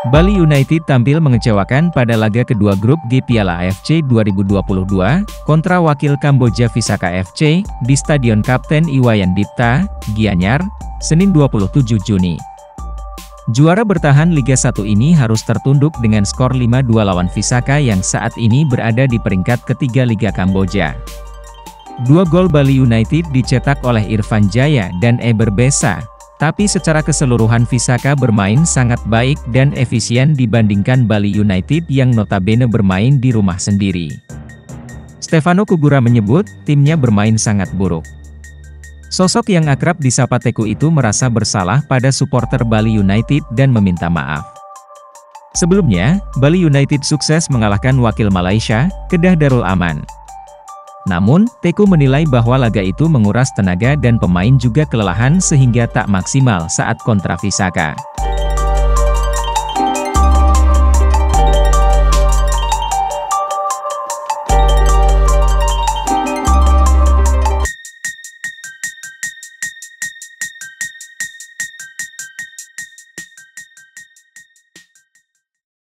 Bali United tampil mengecewakan pada laga kedua grup G Piala AFC 2022, kontra wakil Kamboja Visaka FC, di Stadion Kapten Iwayan Dipta, Gianyar, Senin 27 Juni. Juara bertahan Liga 1 ini harus tertunduk dengan skor 5-2 lawan Visaka yang saat ini berada di peringkat ketiga Liga Kamboja. 2 gol Bali United dicetak oleh Irfan Jaya dan Eber Besa. Tapi secara keseluruhan Visaka bermain sangat baik dan efisien dibandingkan Bali United yang notabene bermain di rumah sendiri. Stefano Kugura menyebut, timnya bermain sangat buruk. Sosok yang akrab disapa Teku itu merasa bersalah pada supporter Bali United dan meminta maaf. Sebelumnya, Bali United sukses mengalahkan wakil Malaysia, Kedah Darul Aman. Namun, Teku menilai bahwa laga itu menguras tenaga dan pemain juga kelelahan sehingga tak maksimal saat kontra Visaka.